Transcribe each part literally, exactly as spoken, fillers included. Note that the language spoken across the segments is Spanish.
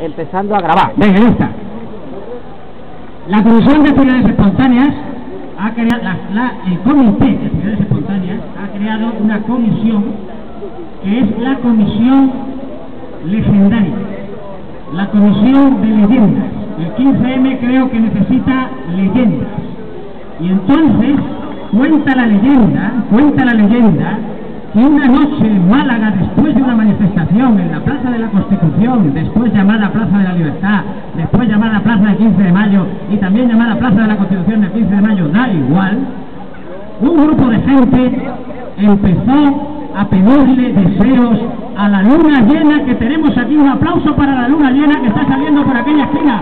empezando a grabar. Venga, ya está. La Comisión de Actividades Espontáneas ha creado, la, la, el Comité de Actividades Espontáneas ha creado una comisión que es la Comisión Legendaria, la Comisión de Leyendas. El quince eme creo que necesita leyendas. Y entonces cuenta la leyenda, cuenta la leyenda que una noche en Málaga, después de una manifestación en la Plaza de la Constitución, después llamada Plaza de la Libertad, después llamada Plaza del quince de mayo y también llamada Plaza de la Constitución del quince de mayo, da igual, un grupo de gente empezó a pedirle deseos a la luna llena, que tenemos aquí. Un aplauso para la luna llena que está saliendo por aquella esquina.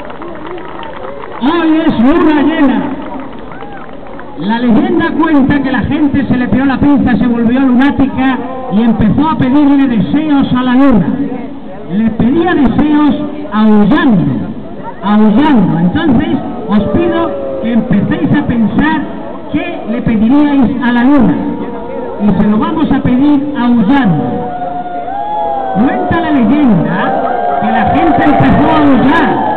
Hoy es luna llena. La leyenda cuenta que la gente se le pegó la pinza, se volvió lunática y empezó a pedirle deseos a la luna. Le pedía deseos aullando, aullando. Entonces os pido que empecéis a pensar qué le pediríais a la luna. Y se lo vamos a pedir aullando. Cuenta la leyenda que la gente empezó a aullar.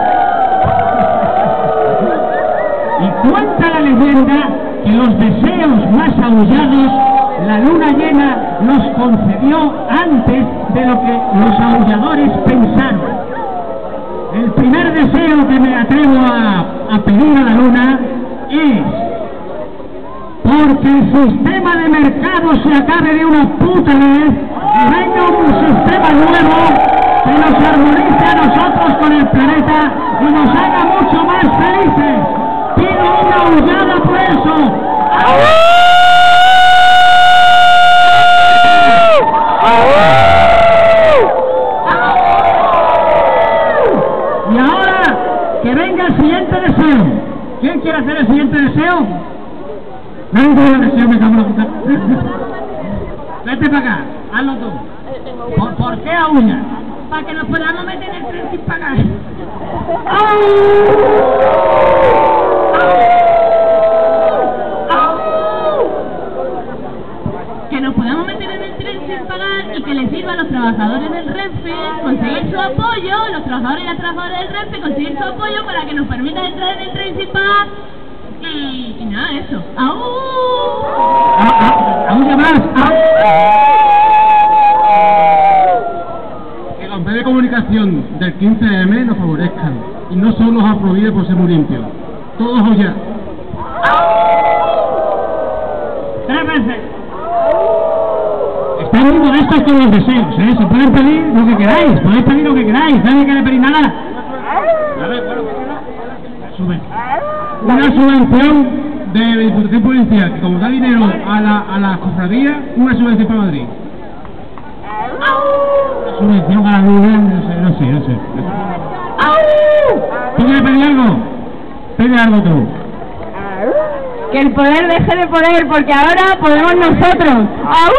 Y cuenta la leyenda que los deseos más aullados la luna llena los concedió antes de lo que los aulladores pensaron. El primer deseo que me atrevo a, a pedir a la luna es: porque el sistema de mercado se acabe de una puta vez y venga un sistema nuevo que nos armonice a nosotros con el planeta y nos haga mucho más felices. Pido una aullada por eso. Y ahora que venga el siguiente deseo. ¿Quién quiere hacer el siguiente deseo? Venga el deseo, me cago en la puta. Vete para acá, hazlo tú. ¿Por, ¿por qué aúlla? Para que nos podamos meter en el tren sin pagar. Que nos podamos meter en el tren sin pagar y que les sirva a los trabajadores del Renfe conseguir su apoyo, los trabajadores y las trabajadoras del Renfe conseguir su apoyo para que nos permitan entrar en el tren sin pagar. Y, y nada, eso. ¡Aú! ¡Aúlla más! Que los medios de comunicación del quince eme nos favorezcan y no solo los aplauden por ser muy limpios. Todos aullar. Tres veces. Están muy modestos con los deseos, ¿eh? Se pueden pedir lo que queráis, podéis pedir lo que queráis, nadie quiere pedir nada. Sube. Una subvención de la Diputación Provincial, que como da dinero a la, a la cofradía, una subvención para Madrid. Una subvención a la luna, no sé, no sé, no sé. ¿Tú quieres pedir algo? Pide algo tú. Que el poder deje de poder, porque ahora podemos nosotros. ¡Aú!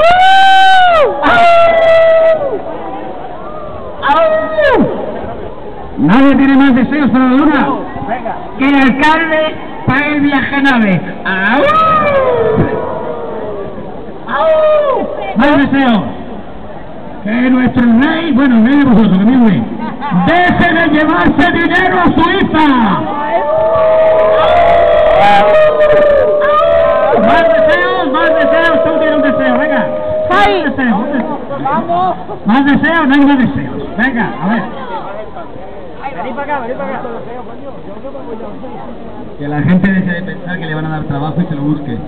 ¡Aú! ¿Nadie tiene más deseos para la luna? Que el alcalde pague el viaje a nave. ¡Au! ¡Au! Más deseos. Que nuestro rey, bueno, rey de vosotros, que mi rey, deje de llevarse dinero a Suiza. Más deseos, más deseos, tú tienes un deseo, venga. Más deseos, más deseos, no hay más deseos. Venga, a ver. Vení para acá, vení para acá. Que la gente deje de pensar que le van a dar trabajo y se lo busque.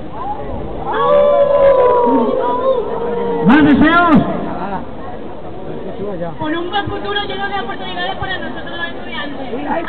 ¿Más deseos? Por un buen futuro lleno de oportunidades para nosotros los estudiantes.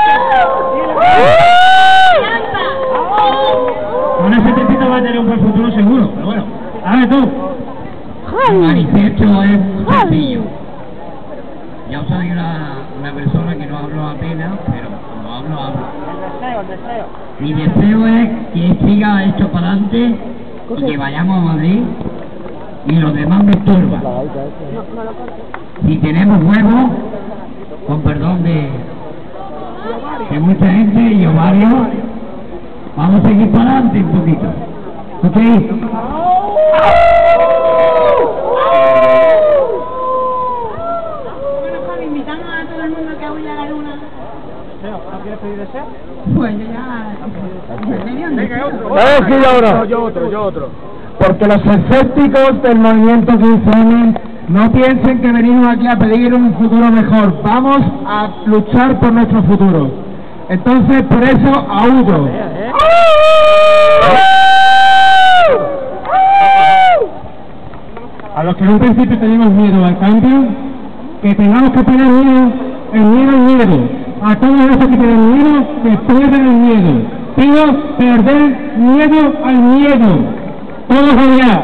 Con ese tipito va a tener un buen futuro seguro, pero bueno. A ver tú. El manifiesto es sencillo. Ya soy una, una persona que no hablo apenas, pero cuando hablo, hablo. El deseo, el deseo. Mi deseo es que siga esto para adelante y que vayamos a Madrid y los demás me estorban. Si tenemos huevos, con perdón de, de mucha gente y ovarios, vamos a seguir para adelante un poquito. ¿Ok? Bueno, Javi, invitamos a todo el mundo uno que aúlla la luna. ¿No quieres pedir deseo? Pues yo ya... me dio un deseo. ¿Sabes qué yo ahora? Yo otro, yo otro. Porque los escépticos del movimiento quince eme no piensen que venimos aquí a pedir un futuro mejor. Vamos a luchar por nuestro futuro. Entonces, por eso, aúdo. A los que en un principio tenemos miedo al cambio, que tengamos que tener miedo, el miedo al miedo. A todos esos que tienen miedo, que pierdan el miedo. Pido perder miedo al miedo. Todos allá.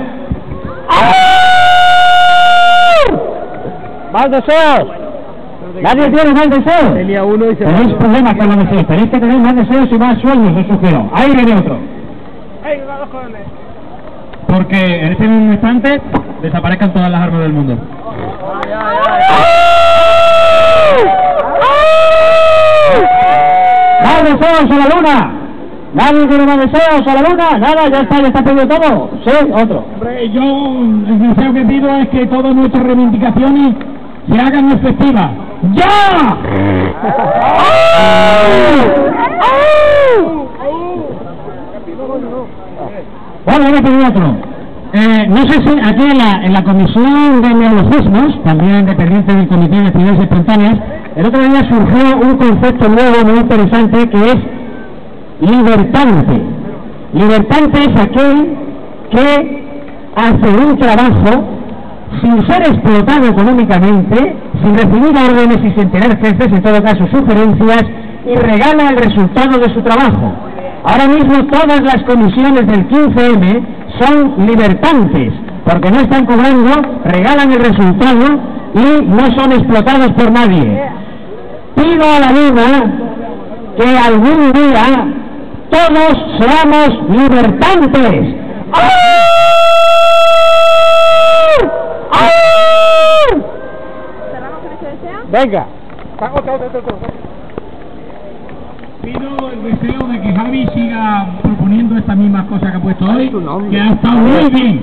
¡Más deseos! ¿Nadie tiene más deseos? Tenía uno y se Tenéis problemas con los deseos. Tenéis que tener más deseos y más sueños, os sugiero. Ahí viene otro. ¡Ey, los jóvenes! Porque en este mismo instante desaparezcan todas las armas del mundo. ¡Ay, ay, ay! ¡Más deseos a la luna! ¿Nadie tiene más deseos a la luna? Nada, ya está, ya está pedido todo. Sí, otro. Hombre, yo el deseo que pido es que todas nuestras reivindicaciones se hagan efectivas. ¡Ya! Bueno, voy a pedir otro. Eh, no sé si aquí en la, en la Comisión de Neologismos, también dependiente del Comité de Actividades Espontáneas, el otro día surgió un concepto nuevo muy interesante que es libertante. Libertante es aquel que hace un trabajo sin ser explotado económicamente, sin recibir órdenes y sin tener jefes, en todo caso sugerencias, y regala el resultado de su trabajo. Ahora mismo todas las comisiones del quince eme son libertantes, porque no están cobrando, regalan el resultado y no son explotados por nadie. Pido a la luna que algún día todos seamos libertantes. ¿Cerramos con ese deseo? Venga. Otro, otro, otro, otro. Pido el deseo de que Javi siga proponiendo estas mismas cosas que ha puesto hoy, que ha estado muy bien.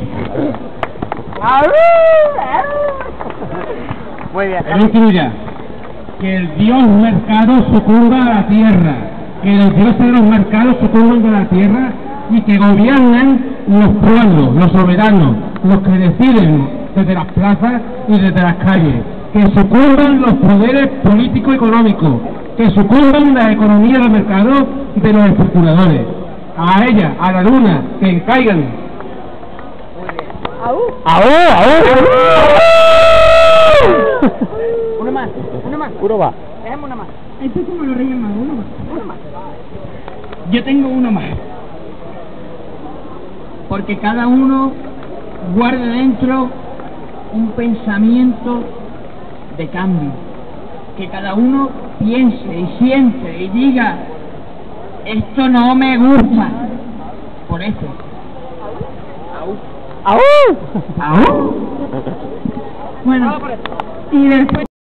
Muy bien. El último ya. Que el dios mercado sucumba a la tierra, que los dioses de los mercados sucumban a la tierra y que gobiernen los pueblos, los soberanos, los que deciden desde las plazas y desde las calles, que sucumban los poderes político-económicos, que sucumban la economía del mercado de los especuladores. A ella, a la luna, que caigan. ¡Aú! ¡Aú, aú! Uno más, uno más. Uno va. Dejemos una más. Esto es como los Reyes Magos, uno más. Uno más. Yo tengo uno más. Porque cada uno guarde dentro un pensamiento de cambio. Que cada uno piense y siente y diga, esto no me gusta. Por eso. ¡Aú! ¡Aú! Bueno, y después...